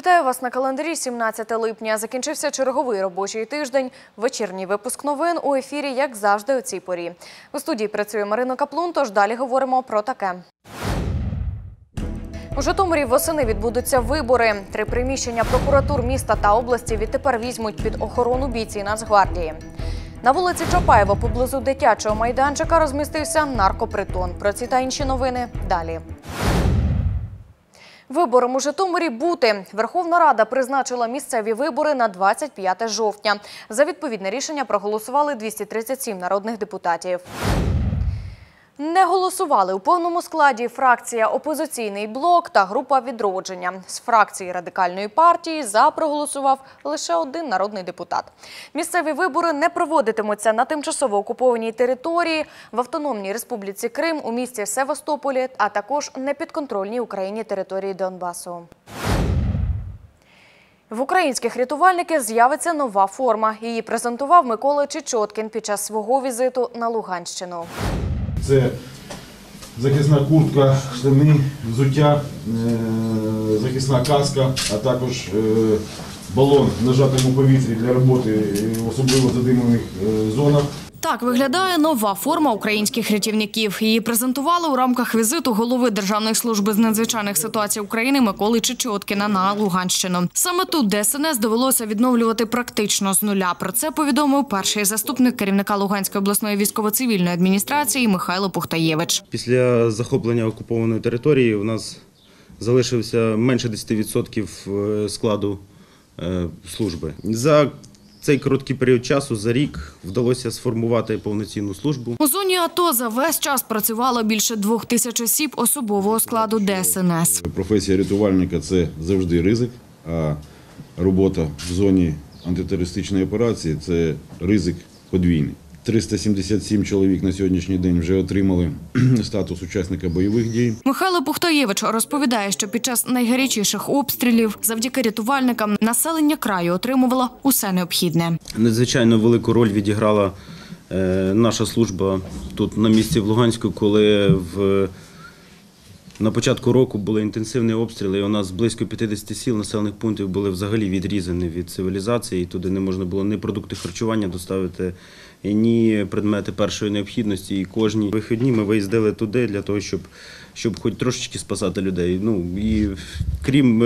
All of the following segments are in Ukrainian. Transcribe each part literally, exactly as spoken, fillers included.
Вітаю вас на календарі сімнадцяте липня. Закінчився черговий робочий тиждень. Вечірній випуск новин у ефірі, як завжди, у цій порі. У студії працює Марина Каплун, тож далі говоримо про таке. У Житомирі восени відбудуться вибори. Три приміщення прокуратур міста та області відтепер візьмуть під охорону бійці Нацгвардії. На вулиці Чапаєва поблизу дитячого майданчика розмістився наркопритон. Про ці та інші новини далі. Вибором у Житомирі бути. Верховна Рада призначила місцеві вибори на двадцять п'яте жовтня. За відповідне рішення проголосували двісті тридцять сім народних депутатів. Не голосували у повному складі фракція «Опозиційний блок» та група «Відродження». З фракції Радикальної партії «за» проголосував лише один народний депутат. Місцеві вибори не проводитимуться на тимчасово окупованій території, в Автономній Республіці Крим, у місті Севастополі, а також непідконтрольній Україні території Донбасу. В українських рятувальників з'явиться нова форма. Її презентував Микола Чечоткін під час свого візиту на Луганщину. Це захисна куртка, штани, взуття, захисна каска, а також балон в нажатому повітрі для роботи, особливо в задимлених зонах. Так виглядає нова форма українських рятівників. Її презентували у рамках візиту голови Державної служби з надзвичайних ситуацій України Миколи Чечоткіна на Луганщину. Саме тут Де Ес Ен Ес довелося відновлювати практично з нуля. Про це повідомив перший заступник керівника Луганської обласної військово-цивільної адміністрації Михайло Пухтаєвич. Після захоплення окупованої території у нас залишився менше десяти відсотків складу служби. За цей короткий період часу, за рік, вдалося сформувати повноцінну службу. У зоні АТО за весь час працювало більше двох тисяч осіб особового складу Де Ес Ен Ес. Професія рятувальника – це завжди ризик, а робота в зоні антитерористичної операції – це ризик подвійний. триста сімдесят сім чоловік на сьогоднішній день вже отримали статус учасника бойових дій. Михайло Пухтаєвич розповідає, що під час найгарячіших обстрілів завдяки рятувальникам населення краю отримувало усе необхідне. Надзвичайно велику роль відіграла наша служба тут на місці в Луганську, коли в на початку року були інтенсивні обстріли, і у нас близько п'ятдесят сіл населених пунктів були взагалі відрізані від цивілізації, і туди не можна було ні продукти харчування доставити, ні предмети першої необхідності. І кожні вихідні ми виїздили туди для того, щоб, щоб хоч трошечки спасати людей. Ну, і крім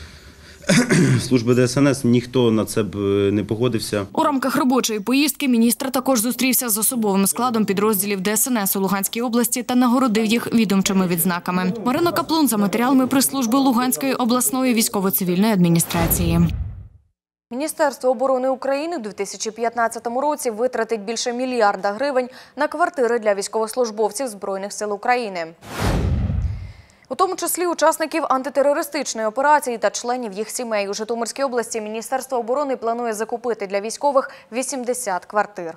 служби Де Ес Ен Ес, ніхто на це б не погодився. У рамках робочої поїздки міністр також зустрівся з особовим складом підрозділів Де Ес Ен Ес у Луганській області та нагородив їх відомчими відзнаками. Марина Каплун за матеріалами прес-служби Луганської обласної військово-цивільної адміністрації. Міністерство оборони України у дві тисячі п'ятнадцятому році витратить більше мільярда гривень на квартири для військовослужбовців Збройних сил України. У тому числі учасників антитерористичної операції та членів їх сімей. У Житомирській області Міністерство оборони планує закупити для військових вісімдесят квартир.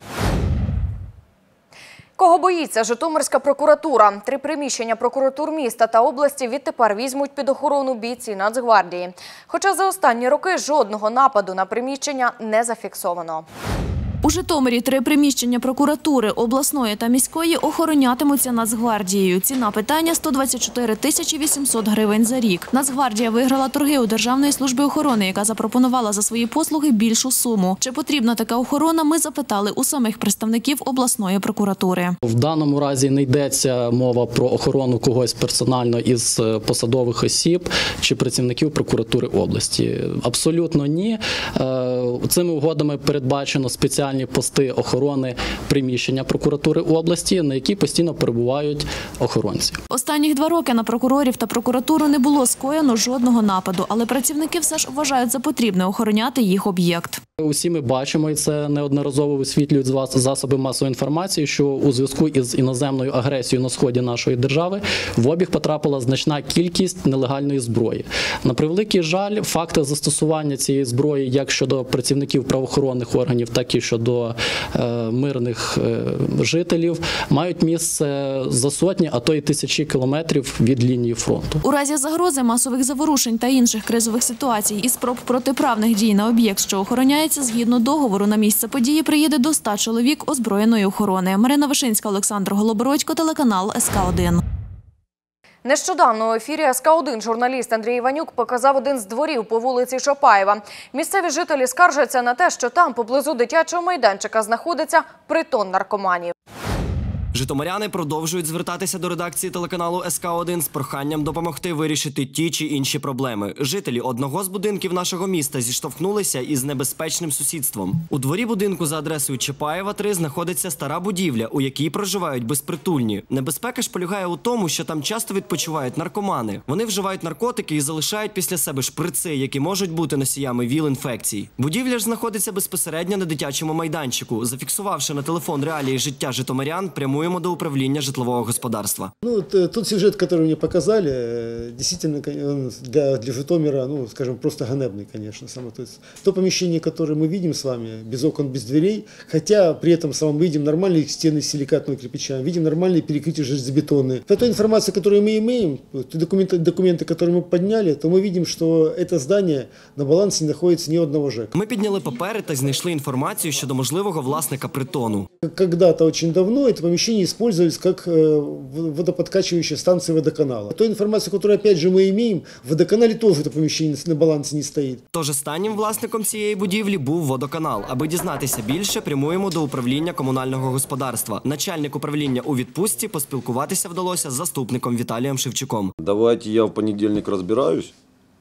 Кого боїться Житомирська прокуратура? Три приміщення прокуратур міста та області відтепер візьмуть під охорону бійці Нацгвардії. Хоча за останні роки жодного нападу на приміщення не зафіксовано. У Житомирі три приміщення прокуратури обласної та міської охоронятимуться Нацгвардією. Ціна питання – сто двадцять чотири тисячі вісімсот гривень за рік. Нацгвардія виграла торги у Державної служби охорони, яка запропонувала за свої послуги більшу суму. Чи потрібна така охорона, ми запитали у самих представників обласної прокуратури. В даному разі не йдеться мова про охорону когось персонально із посадових осіб чи працівників прокуратури області. Абсолютно ні. Цими угодами передбачено спеціальні пости охорони приміщення прокуратури області, на які постійно перебувають охоронці. Останніх два роки на прокурорів та прокуратуру не було скоєно жодного нападу, але працівники все ж вважають за потрібне охороняти їх об'єкт. Усі ми бачимо, і це неодноразово висвітлюють засоби масової інформації, що у зв'язку із іноземною агресією на сході нашої держави в обіг потрапила значна кількість нелегальної зброї. На превеликий жаль, факти застосування цієї зброї як щодо працівників правоохоронних органів, так і щодо е, мирних е, жителів мають місце за сотні, а то й тисячі кілометрів від лінії фронту. У разі загрози, масових заворушень та інших кризових ситуацій і спроб протиправних дій на об'єкт, що охороняється, згідно договору, на місце події приїде до ста чоловік озброєної охорони. Марина Вишинська, Олександр Голобородько, телеканал Ес Ка один. Нещодавно у ефірі ес ка один журналіст Андрій Іванюк показав один з дворів по вулиці Чапаєва. Місцеві жителі скаржаться на те, що там поблизу дитячого майданчика знаходиться притон наркоманів. Житомиряни продовжують звертатися до редакції телеканалу ес ка один з проханням допомогти вирішити ті чи інші проблеми. Жителі одного з будинків нашого міста зіштовхнулися із небезпечним сусідством. У дворі будинку за адресою Чапаєва, три знаходиться стара будівля, у якій проживають безпритульні. Небезпека ж полягає у тому, що там часто відпочивають наркомани. Вони вживають наркотики і залишають після себе шприци, які можуть бути носіями ВІЛ-інфекцій. Будівля ж знаходиться безпосередньо на дитячому майданчику. Зафіксувавши на телефон реалії життя житомирян, прямуємо до управління житлового господарства. Ну, тот сюжет, который мне показали, действительно для, для Житомира, ну, скажем, просто ганебный, конечно. Само. То есть, то помещение, которое мы видим с вами, без окон, без дверей, хотя при этом самом видим нормальные стены из силикатного кирпича, видим нормальные перекрытия железобетонные. По той информации, которую мы имеем, документы, документы, которые мы подняли, то мы видим, что это здание на балансе не находится ни одного ЖЭКа. Ми підняли папери та знайшли інформацію щодо можливого власника притону. Когда-то очень давно это помещение использовались как водоподкачивающая станция водоканала. Той информацию, которую опять же мы имеем, в водоканале тоже это помещение на балансе не стоит. Тож останнім власником цієї будівлі був водоканал. Аби дізнатися більше, прямуємо до управління комунального господарства. Начальник управління у відпустці, поспілкуватися вдалося з заступником Віталієм Шевчуком. Давайте я в понедельник разбираюсь,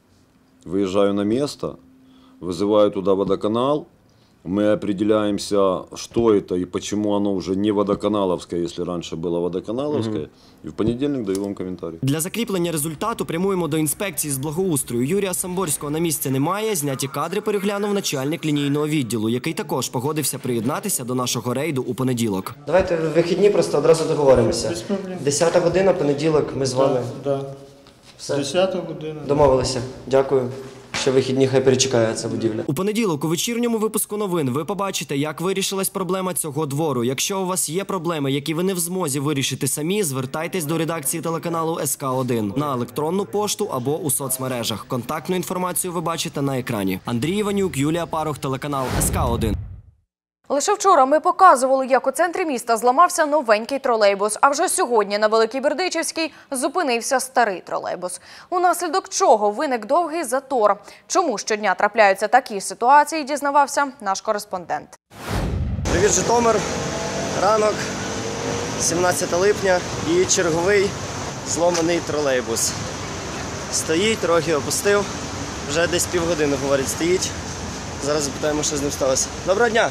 выезжаю на место, вызываю туда водоканал. Мы определяемся, что это и почему оно уже не водоканаловское, если раньше было водоканаловское. Угу. И в понедельник даю вам комментарий. Для закріплення результату прямуємо до інспекції з благоустрою. Юрія Самборського на місці немає. Зняті кадри переглянув начальник лінійного відділу, який також погодився приєднатися до нашого рейду у понеділок. Давайте в вихідні просто одразу договоримося. десята година, понеділок, ми з вами. Так, да, Все. десята година. Домовилися. Дякую. Що вихідні хай перечекає ця будівля. У понеділок у вечірньому випуску новин ви побачите, як вирішилась проблема цього двору. Якщо у вас є проблеми, які ви не в змозі вирішити самі, звертайтесь до редакції телеканалу ес ка один на електронну пошту або у соцмережах. Контактну інформацію ви бачите на екрані. Андрій Іванюк, Юлія Парух, телеканал ес ка один. Лише вчора ми показували, як у центрі міста зламався новенький тролейбус, а вже сьогодні на Великій Бердичівській зупинився старий тролейбус. Унаслідок чого виник довгий затор. Чому щодня трапляються такі ситуації, дізнавався наш кореспондент. Привіт, Житомир. Ранок, сімнадцяте липня і черговий зломаний тролейбус. Стоїть, трохи опустив, вже десь півгодини, говорить, стоїть. Зараз запитаємо, що з ним сталося. Доброго дня!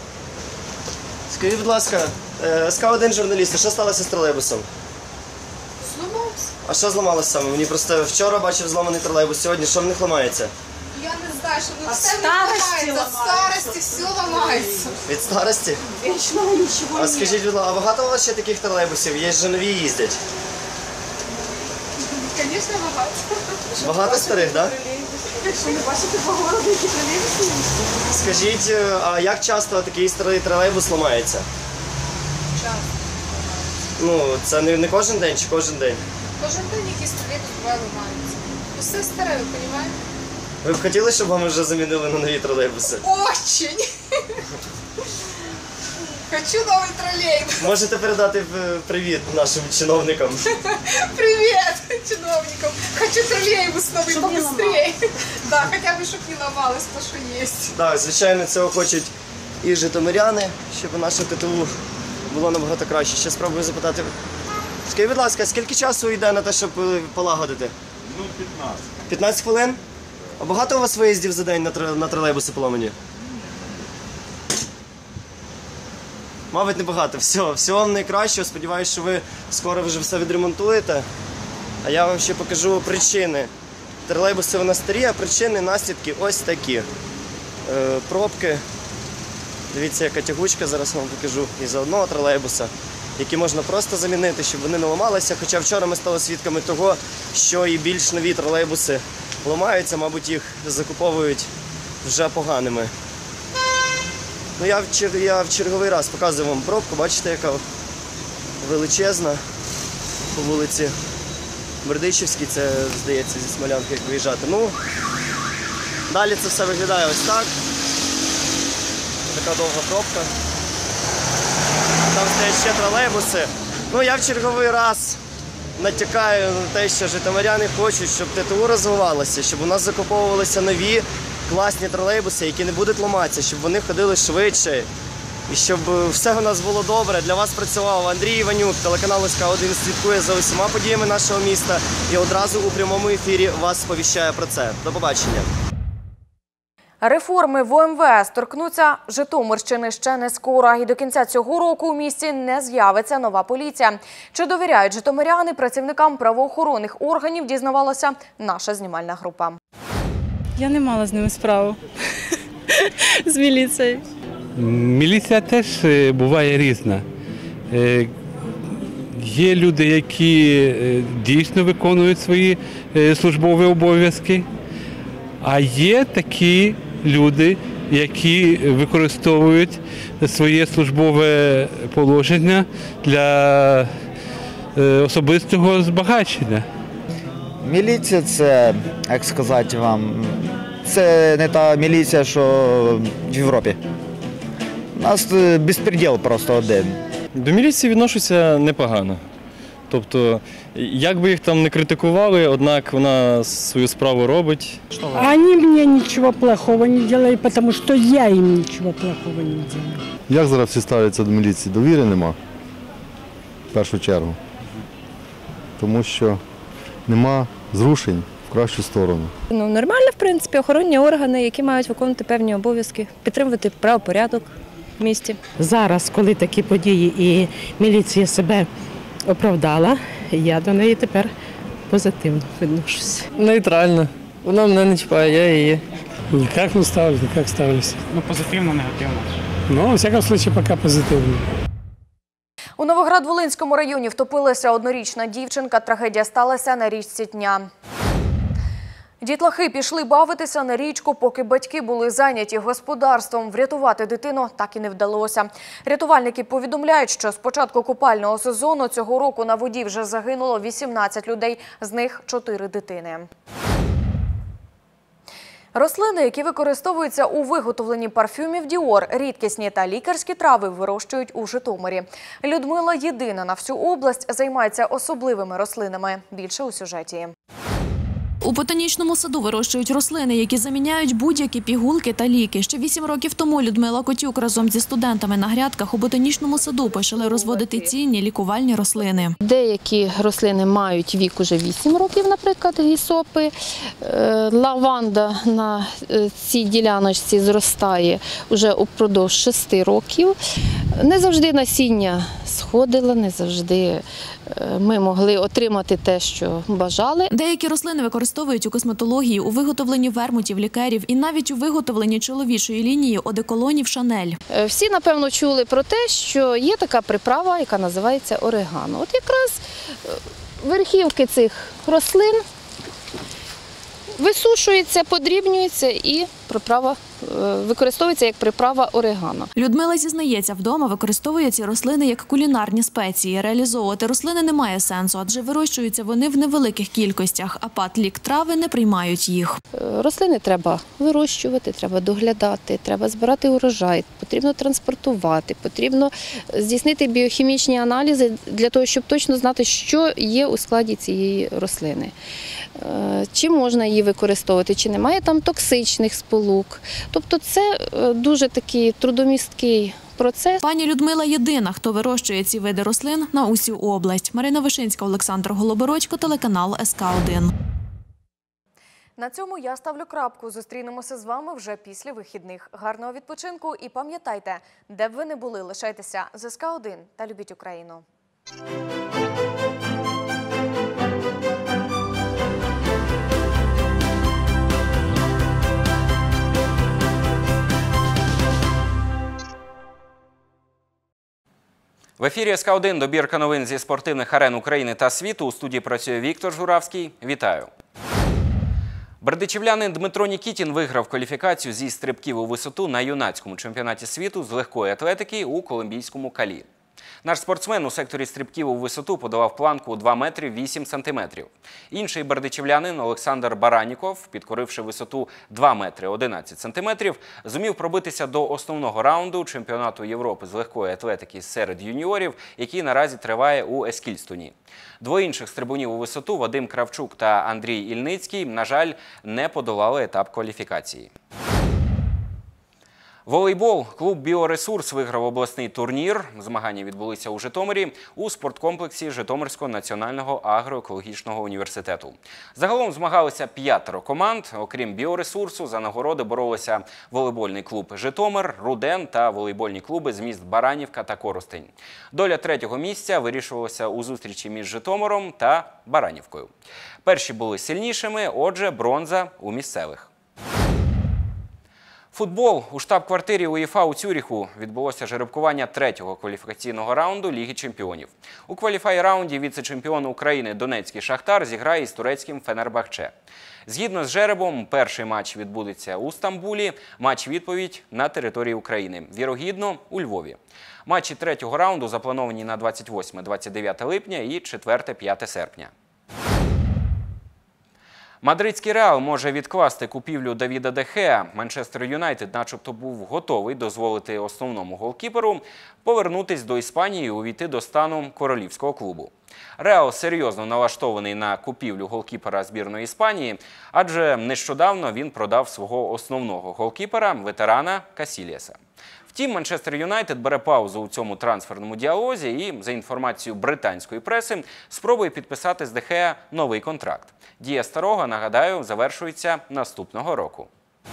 Скажіть, будь ласка, ес ка один журналісти, що сталося з тролейбусом? Зламався. А що зламалося саме? Мені просто вчора бачив зламаний тролейбус, сьогодні що в них ламається? Я не знаю, що в них все ламається. Від старості все ламається. Від старості? Вічно нічого. А скажіть, будь ласка, а багато у вас ще таких тролейбусів? Є ж нові їздять? Звісно, багато. Багато старих, так? Якщо не бачите по городу, які тролейбуси їздять. Скажіть, а як часто такий старий тролейбус ламається? Часто. Ну, це не, не кожен день чи кожен день? Кожен день якийсь тролейбус буває ламається. Все старе, ви розумієте? Ви б хотіли, щоб вам вже замінили на нові тролейбуси? Очень. Хочу новий тролейбус. Можете передати привіт нашим чиновникам? Привіт, чиновникам. Хочу тролейбус новий побыстрее. Да, хоча б, щоб не ламалось то, що є. Так, звичайно, цього хочуть і житомиряни, щоб наше те те у було набагато краще. Ще спробую запитати. Скажіть, будь ласка, скільки часу йде на те, щоб полагодити? Ну, п'ятнадцять. п'ятнадцять хвилин? А багато у вас виїздів за день на, тр... на тролейбуси поламані? Мабуть, небагато. Все, всього вам найкращого. Сподіваюсь, що ви скоро вже все відремонтуєте. А я вам ще покажу причини. Тролейбуси у нас старі, а причини, наслідки ось такі. Е, пробки. Дивіться, яка тягучка, зараз вам покажу із одного тролейбуса, які можна просто замінити, щоб вони не ламалися. Хоча вчора ми стали свідками того, що і більш нові тролейбуси ламаються, мабуть, їх закуповують вже поганими. Ну, я в, чер... я в черговий раз показую вам пробку, бачите, яка величезна по вулиці Бердичівській, це, здається, зі Смолянки, як виїжджати. Ну, далі це все виглядає ось так. Така довга пробка. Там стоять ще тролейбуси. Ну, я в черговий раз натякаю на те, що житомиряни хочуть, щоб ТТУ розвивалося, щоб у нас закуповувалися нові класні тролейбуси, які не будуть ламатися, щоб вони ходили швидше. І щоб все у нас було добре. Для вас працював Андрій Іванюк, телеканал ес ка один слідкує за усіма подіями нашого міста і одразу у прямому ефірі вас сповіщає про це. До побачення. Реформи в о ем ве ес торкнуться Житомирщини ще не скоро. І до кінця цього року у місті не з'явиться нова поліція. Чи довіряють житомиряни працівникам правоохоронних органів, дізнавалася наша знімальна група. Я не мала з ними справу, з міліцією. Міліція теж буває різна. Є люди, які дійсно виконують свої службові обов'язки, а є такі люди, які використовують своє службове положення для особистого збагачення. Міліція – це, як сказати вам, це не та міліція, що в Європі. У нас безпреділ просто один. До міліції відношуся непогано. Тобто, як би їх там не критикували, однак вона свою справу робить. Вони мені нічого плохого не роблять, тому що я їм нічого плохого не роблю. Як зараз всі ставляться до міліції? Довіри нема, в першу чергу. Тому що нема зрушень в кращу сторону. Ну, нормально, в принципі, охоронні органи, які мають виконувати певні обов'язки, підтримувати правопорядок в місті. Зараз, коли такі події і міліція себе оправдала, я до неї тепер позитивно відношуся. Нейтрально. Вона мене не чіпає, я її. Ніяк не ставлюсь, ніяк ставлюся. Ну, позитивно, негативно? Ну, у всякому випадку, поки позитивно. У Новоград-Волинському районі втопилася однорічна дівчинка. Трагедія сталася на річці Дня. Дітлахи пішли бавитися на річку, поки батьки були зайняті господарством. Врятувати дитину так і не вдалося. Рятувальники повідомляють, що з початку купального сезону цього року на воді вже загинуло вісімнадцять людей, з них чотири дитини. Рослини, які використовуються у виготовленні парфюмів Діор, рідкісні та лікарські трави вирощують у Житомирі. Людмила єдина на всю область займається особливими рослинами. Більше у сюжеті. У ботанічному саду вирощують рослини, які заміняють будь-які пігулки та ліки. Ще вісім років тому Людмила Котюк разом зі студентами на грядках у ботанічному саду почали розводити цінні лікувальні рослини. Деякі рослини мають вік уже вісім років, наприклад, гісопи. Лаванда на цій діляночці зростає вже упродовж шести років. Не завжди насіння сходило, не завжди ми могли отримати те, що бажали. Деякі рослини використовують у косметології, у виготовленні вермутів, лікерів і навіть у виготовленні чоловічої лінії одеколонів Шанель. Всі, напевно, чули про те, що є така приправа, яка називається орегано. От якраз верхівки цих рослин висушуються, подрібнюються і приправа використовується як приправа орегано. Людмила зізнається, вдома використовує ці рослини як кулінарні спеції. Реалізовувати рослини немає сенсу, адже вирощуються вони в невеликих кількостях, а пат-лік трави не приймають їх. Рослини треба вирощувати, треба доглядати, треба збирати урожай, потрібно транспортувати, потрібно здійснити біохімічні аналізи для того, щоб точно знати, що є у складі цієї рослини. Чи можна її використовувати, чи немає там токсичних сполук. Тобто це дуже такий трудомісткий процес. Пані Людмила єдина, хто вирощує ці види рослин на усю область. Марина Вишинська, Олександр Голобородько, телеканал ес ка один. На цьому я ставлю крапку. Зустрінемося з вами вже після вихідних. Гарного відпочинку і пам'ятайте, де б ви не були, лишайтеся з ес ка один та любіть Україну. В ефірі ес ка один добірка новин зі спортивних арен України та світу. У студії працює Віктор Журавський. Вітаю. Бердичівлянин Дмитро Нікітін виграв кваліфікацію зі стрибків у висоту на юнацькому чемпіонаті світу з легкої атлетики у колумбійському Калі. Наш спортсмен у секторі стрибків у висоту подолав планку у два метри вісім сантиметрів. Інший бердичівлянин Олександр Бараніков, підкоривши висоту два метри одинадцять сантиметрів, зумів пробитися до основного раунду чемпіонату Європи з легкої атлетики серед юніорів, який наразі триває у Ескільстоні. Двоє інших стрибунів у висоту Вадим Кравчук та Андрій Ільницький, на жаль, не подолали етап кваліфікації. Волейбол. Клуб «Біоресурс» виграв обласний турнір. Змагання відбулися у Житомирі у спорткомплексі Житомирського національного агроекологічного університету. Загалом змагалися п'ятеро команд. Окрім «Біоресурсу», за нагороди боролися волейбольний клуб «Житомир», «Руден» та волейбольні клуби з міст Баранівка та Коростень. Доля третього місця вирішувалася у зустрічі між Житомиром та Баранівкою. Перші були сильнішими, отже, бронза у місцевих. Футбол. У штаб-квартирі УЄФА у Цюріху відбулося жеребкування третього кваліфікаційного раунду Ліги чемпіонів. У кваліфай-раунді віце-чемпіон України Донецький Шахтар зіграє із турецьким Фенербахче. Згідно з жеребом, перший матч відбудеться у Стамбулі, матч-відповідь на території України. Вірогідно, у Львові. Матчі третього раунду заплановані на двадцять восьме - двадцять дев'яте липня і четверте - п'яте серпня. Мадридський «Реал» може відкласти купівлю Давіда де Геа. Манчестер Юнайтед начебто був готовий дозволити основному голкіперу повернутись до Іспанії і увійти до стану королівського клубу. «Реал» серйозно налаштований на купівлю голкіпера збірної Іспанії, адже нещодавно він продав свого основного голкіпера, ветерана Касільєса. Втім, Манчестер Юнайтед бере паузу у цьому трансферному діалозі і, за інформацією британської преси, спробує підписати з де Геа новий контракт. Дія старого, нагадаю, завершується наступного року.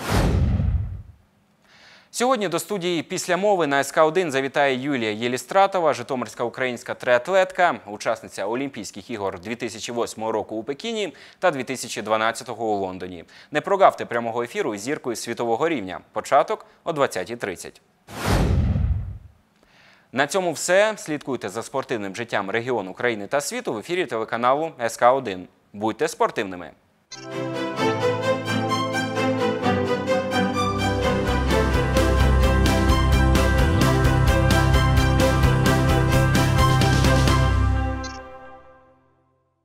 Сьогодні до студії «Після мови» на ес ка один завітає Юлія Єлістратова, житомирська українська триатлетка, учасниця Олімпійських ігор дві тисячі восьмого року у Пекіні та дві тисячі дванадцятого у Лондоні. Не прогавте прямого ефіру із зіркою світового рівня. Початок о двадцятій тридцять. На цьому все. Слідкуйте за спортивним життям регіону, країни та світу в ефірі телеканалу ес ка один. Будьте спортивними!